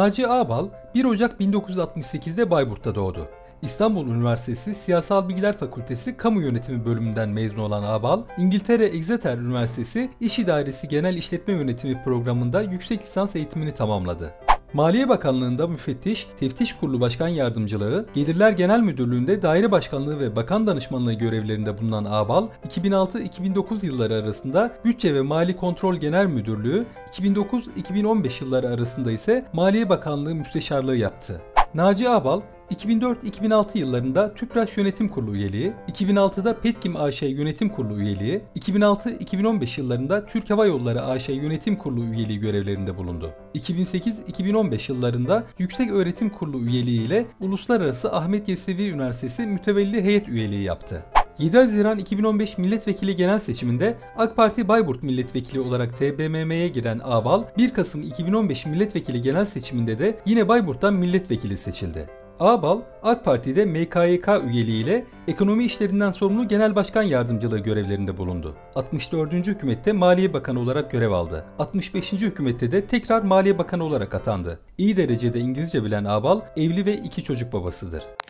Naci Ağbal 1 Ocak 1968'de Bayburt'ta doğdu. İstanbul Üniversitesi Siyasal Bilgiler Fakültesi Kamu Yönetimi bölümünden mezun olan Ağbal, İngiltere Exeter Üniversitesi İş İdaresi Genel İşletme Yönetimi programında yüksek lisans eğitimini tamamladı. Maliye Bakanlığı'nda müfettiş, teftiş kurulu başkan yardımcılığı, Gelirler Genel Müdürlüğü'nde daire başkanlığı ve bakan danışmanlığı görevlerinde bulunan Ağbal, 2006-2009 yılları arasında Bütçe ve Mali Kontrol Genel Müdürlüğü, 2009-2015 yılları arasında ise Maliye Bakanlığı Müsteşarlığı yaptı. Naci Ağbal, 2004-2006 yıllarında Tüpraş Yönetim Kurulu üyeliği, 2006'da Petkim AŞ Yönetim Kurulu üyeliği, 2006-2015 yıllarında Türk Hava Yolları AŞ Yönetim Kurulu üyeliği görevlerinde bulundu. 2008-2015 yıllarında Yüksek Öğretim Kurulu üyeliği ile Uluslararası Ahmet Yesevi Üniversitesi Mütevelli Heyet üyeliği yaptı. 7 Haziran 2015 Milletvekili Genel Seçiminde AK Parti Bayburt Milletvekili olarak TBMM'ye giren Ağbal, 1 Kasım 2015 Milletvekili Genel Seçiminde de yine Bayburt'tan milletvekili seçildi. Ağbal, AK Parti'de MKYK üyeliğiyle ekonomi işlerinden sorumlu Genel Başkan Yardımcılığı görevlerinde bulundu. 64. Hükümet'te Maliye Bakanı olarak görev aldı. 65. Hükümet'te de tekrar Maliye Bakanı olarak atandı. İyi derecede İngilizce bilen Ağbal, evli ve 2 çocuk babasıdır.